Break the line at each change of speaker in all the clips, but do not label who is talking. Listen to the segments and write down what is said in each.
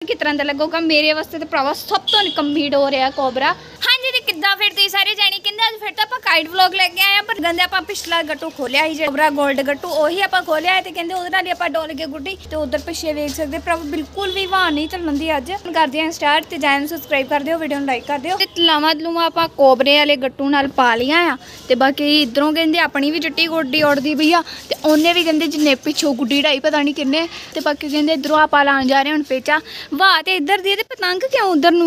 किस तरह का लगेगा मेरे वास्ते तो भरावा सब तो निकम्मी डोर है कोबरा। हाँ जी किदा फिर तुम सारे जाने कहते फिर तो आप काइट व्लॉग लेके आए पर कहते आप पिछला गट्टू खोलिया ही कोबरा गोल्ड गट्टू उही आप खोलिया है तो कहते उधर आप डोल के गुड्डी तो उधर पिछे वेख सकते भरावा बिल्कुल भी हवा नहीं चलन दी अज करते हैं स्टार्ट तो चैनल सब्सक्राइब कर दियो वीडियो लाइक कर दियो। तलावां तलूवां आप कोबरे वाले गट्टू नाल पा लिया आ तो बाकी इधरों कहते अपनी भी चिट्टी गुड्डी उड़ती पई आ तो उन्हें भी कहते जिन्ने पिछों गुड्डी ढाई पता नहीं किन्ने तो बाकी कहते इधरों आप लान जा रहे हैं पेचा वाह तो इधर दी पतंग क्यों उधर नूं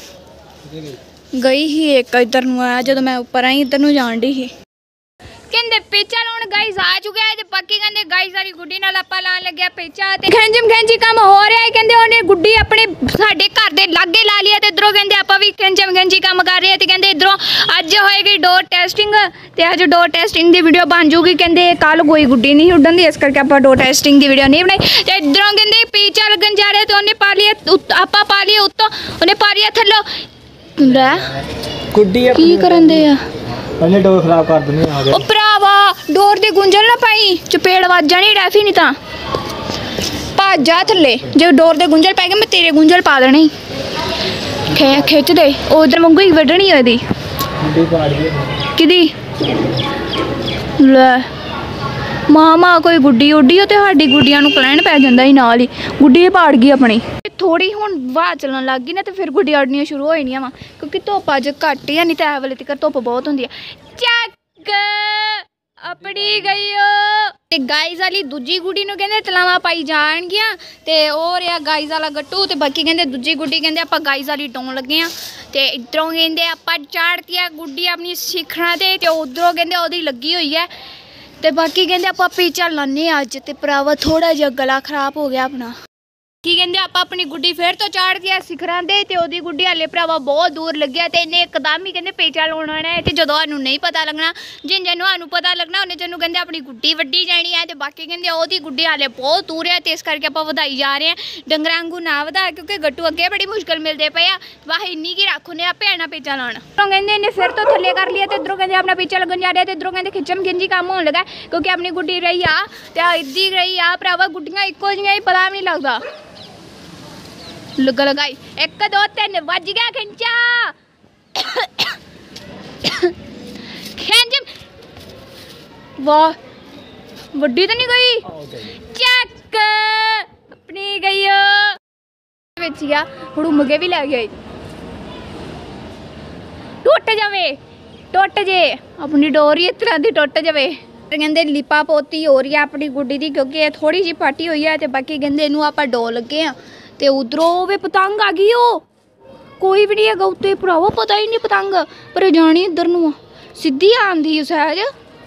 गई ही एक इधर नूं आया जो मैं उपर आई इधर नूं जान डी ही कहते पेचा लाउण गाइस आ चुके हैं बाकी कहते गाइस सारी गुड्डी नाल आपां लाण लग्या पेचा ते खैंजम खैंजी काम हो रहा है कहते उन्हें गुड्डी अपने साडे घर दे लागे ला लिया ते इधरों कहते आपां भी खैंजम खैंजी काम कर रहे हैं ते कहते इधरों अज होएगी डोर टेस्टिंग ते अज डोर टेस्टिंग दी वीडियो बन जूगी कहते कल कोई गुड्डी नहीं उड्डन दी इस करके आपां डोर टेस्टिंग दी वीडियो नहीं बनाई ते इधरों कहते पेचा लगन जा रहे ते उन्हें पा लिया आपां पा लिया उत्तों उन्हें पा लिया थल्लों लै
गुड्डी
की करन दे आ
पहले डोर खराब कर दनी आ गया ओ
भरावा डोर दी गुंजल ना पाई चपेड़ वज जानी डैफी नहीं ता भज जा थल्ले जो डोर दे गुंजल पै गए मैं तेरे गुंजल पा देनी खिच दे उधर मंगू ही वड्डनी ओदी किदी ले मामा कोई गुड्डी उड्डी ते साडी गुड्डियां नूं कलैण पै जांदा ही नाल ही गुड्डी पाड़ गई अपनी थोड़ी हुण वाह चलन लग गई ना तो फिर गुड्डियां उड्डनियां शुरू हो जानियां वा क्योंकि धुप्प अज घट है नहीं तो ऐ वेले तक धुप्प बहुत हुंदी है। चक अपनी गई ते गाइस वाली दूजी गुड्डी नूं कहंदे तलावां पाई जाणगियां ते और आ गाइस वाला गट्टू ते बाकी कहंदे दूजी गुड्डी कहंदे आपां गाइस वाली डोन लगे आ ते इधरों कहंदे आपां चाड़ती आ गुड्डी अपनी सिखणा ते उधरों कहंदे ओदी लगी हुई है ते बाकी कहंदे आपां पेचा लाने अज ते भरावा थोड़ा जिहा गला खराब हो गया अपना की कहंदे आप अपनी गुड्डी फिर तो चाड़ दिया सिखरां दे ते ओदी गुड्डी हाले भरावा बहुत दूर लग्या ते इन्हें एकदम ही कहंदे पेचा लाउण आना है ते जदों सानूं नहीं पता लगना जिन जिन्नू सानूं पता लगना उन्हें जन्नू कहंदे अपनी गुड्डी वड्डी जानी है ते बाकी कहंदे ओदी गुड्डी हाले बहुत दूर है ते इस करके आपां वधाई जा रहे हैं डंगरां वांगू ना वधा क्योंकि गट्टू अगे बड़ी मुश्किल मिलते पे आ वाह इन्नी की रख उन्हें आपे आना पेचा लाउण तो कहंदे इन्हें फिर तो थल्ले कर लिया ते इधरों कहंदे अपना पेचा लगन जा रहा है ते इधरों कहंदे खिचम खिंजी काम होने लगा क्योंकि अपनी गुड्डी रही आ ते इद्दी रही आ भरावा गुड्डियां इक्को जिहियां ही पता भी नहीं लगदा लग लगाई 1 2 3 बज गया खिंचा खिंच वाह वड्डी तो नहीं गई चक अपनी गई बेचिया हुड़ुम के भी लै गया टुट जे अपनी डोर ही इस तरह की टुट जाए कहते लिपा पोती हो रही है अपनी गुड्डी की क्योंकि थोड़ी जी पाटी हुई है तो बाकी कहते इनू आप डो लगे हाँ ते उधरों वे पतंग आ गई कोई भी नहीं है उत्ते भरावा पता ही नहीं पतंग पर जानी इधर नूं सीधी आंदी सहज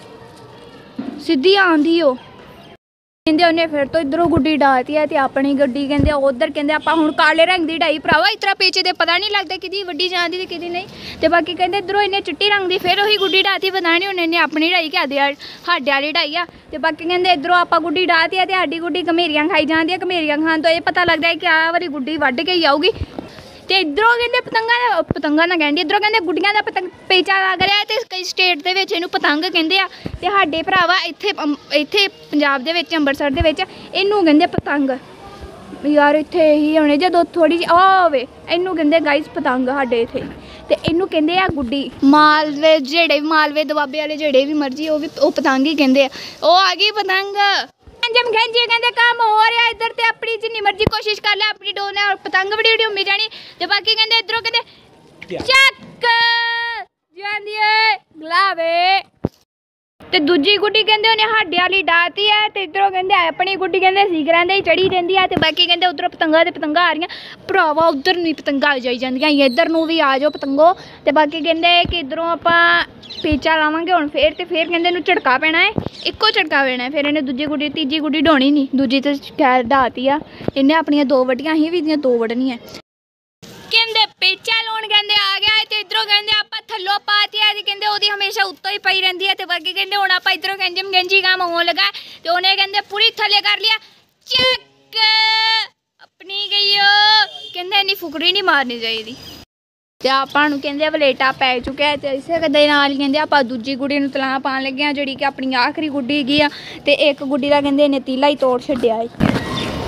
सीधी आंदी कहते उन्हें फिर तो इधरों गुड्डी डाती है ते अपनी गड्डी कहते उधर कहते आप हुण काले रंग की ढाई भरावा इतना पेचे ते पता नहीं लगता कि वड्डी जाती ते कि नहीं ते बाकी कहते इधरों इन्हें चिट्टी रंग की फिर वही गुड्डी डाती पता नहीं उन्हें अपनी ढाई क्या हाडे वाली ढाई आ ते बाकी कहते इधरों आप गुड्डी डाती है ते साडी गुड्डी घमेरियां खाई जाती है घमेरियां खान तो ये पता लगता है कि आ वाली गुड्डी वड्ड के ही आऊगी ते इधरों कहते पतंगा ना कहते इधरों कहते गुड्डियां दा पेचा लग रहा है ते कई स्टेट दे विच इहनूं पतंग कहते आ ते साडे भरावा इत्थे पंजाब दे विच अंबरसर दे विच इहनूं कहते पतंग यार इत्थे ही होने जदों थोड़ी जी होवे इहनूं कहते गाइस पतंग साडे इत्थे ते इहनूं कहते आ गुड्डी मालवे जेड़े भी मालवे दबाबे वाले जेड़े भी मर्जी वो पतंग ही कहते आ आ गई पतंग जम खैंजी कहते काम हो रहा इधर ते अपनी जिन्नी मर्जी कोशिश कर ले अपनी डोर ने पतंग बड़ी बड़ी उम्मी जानी ते बाकी कहते इधरों कहते चक जांदी है गलावे ते दूजी गुड्डी कहते उन्हें हाडे वाली डाती है ते इधरों कहते अपनी गुड्डी कहते सीकरां दे चढ़ी रहिंदी है ते बाकी कहते उधरों पतंगा ते पतंगा आ रही भरावा उधर नहीं पतंगा जाई जांदियां इधर नूं भी आ जाओ पतंगो ते बाकी कहते कि इधरों आपां पेचा लावांगे हुण फिर कहते इनू झटका पैना है इक्को झटका पैना है फिर इन्हें दूजी गुड्डी तीजी गुड्डी ढोनी नहीं दूजी तो खैर ढाती आ इन्हें अपनियां 2 वड्डियां ही भी 2 वड्डनियां कहते पेचा लाउण कहते आ गया है ते इधरों कहते आप थल्लों पाती है कहते ओदी हमेशा उत्तों ही पई रहिंदी है ते बाकी कहते हुण आप इधरों खैंजम खैंजी काम होने लगा ते उन्हें कहते पूरी थल्ले कर लिया चक अपनी गई कहते इन्नी फुकरी नहीं मारनी चाहिए ते आपां नूं कहंदे वलेटा पै चुका है ते इसे दे नाल कहंदे आपां दूजी गुड्डी नूं तलां पाण लगे आ जिहड़ी कि अपनी आखरी गुड्डी हैगी आ ते एक गुड्डी दा कहंदे इन्हें तीला ही तोड़ छड्डिया है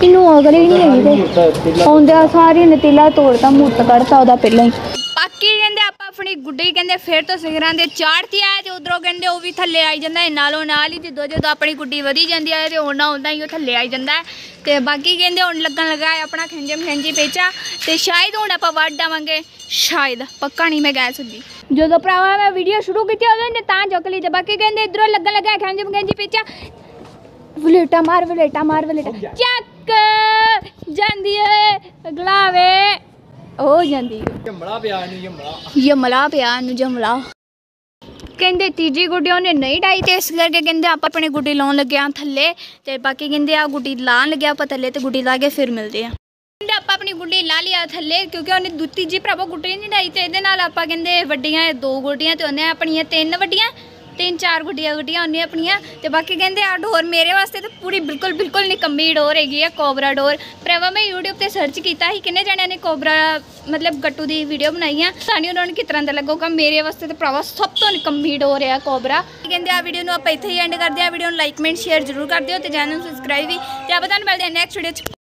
ਇਹਨੂੰ ਅਗਲ ਹੀ ਨਹੀਂ ਹੈਗੀ ਤੇ ਆਉਂਦਿਆਂ ਸਾਰੀ ਨੇ ਤਿਲਾ ਤੋੜਤਾ ਮੁੱਤ ਕੱਢਤਾ ਉਹਦਾ ਪਹਿਲਾਂ ਹੀ। ਬਾਕੀ ਕਹਿੰਦੇ ਆਪਾਂ ਆਪਣੀ ਗੁੱਡੀ ਕਹਿੰਦੇ ਫਿਰ ਤੋਂ ਸਿਖਰਾਂ ਦੇ ਚਾੜਤੀ ਆਇਆ ਤੇ ਉਧਰੋਂ ਕਹਿੰਦੇ ਉਹ ਵੀ ਥੱਲੇ ਆਈ ਜਾਂਦਾ ਹੈ ਨਾਲੋਂ ਨਾਲ ਹੀ। ਜਦੋਂ ਆਪਣੀ ਗੁੱਡੀ ਵਧੀ ਜਾਂਦੀ ਹੈ ਤੇ ਉਹਨਾਂ ਹੀ ਉਹ ਥੱਲੇ ਆਈ ਜਾਂਦਾ ਹੈ। ਤੇ ਬਾਕੀ ਕਹਿੰਦੇ ਹੁਣ ਲੱਗਣ ਲੱਗਾ ਹੈ ਆਪਣਾ ਖੰਜੀ ਪੇਚਾ ਤੇ ਸ਼ਾਇਦ ਹੁਣ ਆਪਾਂ ਵੱਢ ਆਵਾਂਗੇ, ਸ਼ਾਇਦ ਪੱਕਾ ਨਹੀਂ ਮੈਂ ਕਹਿ ਸਕਦੀ। ਜਦੋਂ ਭਰਾਵਾ ਮੈਂ ਵੀਡੀਓ ਸ਼ੁਰੂ ਕੀਤੀ ਉਦੋਂ ਨੇ ਤਾਂ ਚੁੱਕ ਲਈ ਤੇ ਬਾਕੀ ਕਹਿੰਦੇ ਇਧਰੋਂ ਲੱਗਣ ਲੱਗਾ ਖੰਜੀ ਪੇਚਾ। ਵਲੇਟਾ ਮਾਰ ਚੱਕ ਜਾਂਦੀ ਏ ਅਗਲਾ ਵੇ ਹੋ ਜਾਂਦੀ
ਜੰਮਲਾ ਪਿਆ ਨੂੰ ਜੰਮਲਾ
ਕਹਿੰਦੇ ਤੀਜੀ ਗੁੱਡੀ ਉਹਨੇ ਨਹੀਂ ਡਾਈ ਤੇ ਇਸ ਕਰਕੇ ਕਹਿੰਦੇ ਆਪਾਂ ਆਪਣੀ ਗੁੱਡੀ ਲਾਉਣ ਲੱਗੇ ਆ ਥੱਲੇ ਤੇ ਬਾਕੀ ਕਹਿੰਦੇ ਆ ਗੁੱਡੀ ਲਾਉਣ ਲੱਗਿਆ ਆਪਾਂ ਥੱਲੇ ਤੇ ਗੁੱਡੀ ਲਾ ਕੇ ਫਿਰ ਮਿਲਦੇ ਆ। ਕਹਿੰਦੇ ਆਪਾਂ ਆਪਣੀ ਗੁੱਡੀ ਲਾ ਲਿਆ ਥੱਲੇ ਕਿਉਂਕਿ ਉਹਨੇ ਤੀਜੀ ਭਰਾਵਾ ਗੁੱਡੀ ਨਹੀਂ ਡਾਈ ਤੇ ਇਹਦੇ ਨਾਲ ਆਪਾਂ ਕਹਿੰਦੇ ਵੱਡੀਆਂ 2 ਗੁੱਡੀਆਂ ਤੇ ਉਹਨੇ ਆਪਣੀਆਂ 3 ਵੱਡੀਆਂ 3-4 ਗੁੱਡੀਆਂ ਉਹਨੇ ਆਪਣੀਆਂ ਤੇ ਬਾਕੀ ਕਹਿੰਦੇ ਆ ਡੋਰ ਮੇਰੇ ਵਾਸਤੇ ਤਾਂ ਪੂਰੀ ਬਿਲਕੁਲ ਨਿਕੰਮੀ ਡੋਰ ਹੈਗੀ ਆ ਕੋਬਰਾ ਡੋਰ। ਭਰਾਵਾ ਮੈਂ YouTube ਤੇ ਸਰਚ ਕੀਤਾ ਸੀ ਕਿੰਨੇ ਜਣਿਆਂ ਨੇ ਕੋਬਰਾ ਮਤਲਬ ਗੱਟੂ ਦੀ ਵੀਡੀਓ ਬਣਾਈ ਆ ਸਾਨੂੰ ਉਹਨਾਂ ਨੂੰ ਕਿਸ ਤਰ੍ਹਾਂ ਦਾ ਲੱਗੂਗਾ। ਮੇਰੇ ਵਾਸਤੇ ਤਾਂ ਭਰਾਵਾ ਸਭ ਤੋਂ ਨਿਕੰਮੀ ਡੋਰ ਆ ਕੋਬਰਾ। ਕਹਿੰਦੇ ਆ ਵੀਡੀਓ ਨੂੰ ਆਪਾਂ ਇੱਥੇ ਹੀ ਐਂਡ ਕਰਦੇ ਆ। ਵੀਡੀਓ ਨੂੰ ਲਾਈਕ ਕਮੈਂਟ ਸ਼ੇਅਰ ਜ਼ਰੂਰ ਕਰ ਦਿਓ ਤੇ ਚੈਨਲ ਨੂੰ ਸਬਸਕ੍ਰਾਈਬ ਵੀ ਤੇ ਆਪਾਂ ਤੁਹਾਨੂੰ ਮਿਲਦੇ ਆ ਨੈਕਸਟ ਵੀਡੀਓ 'ਚ।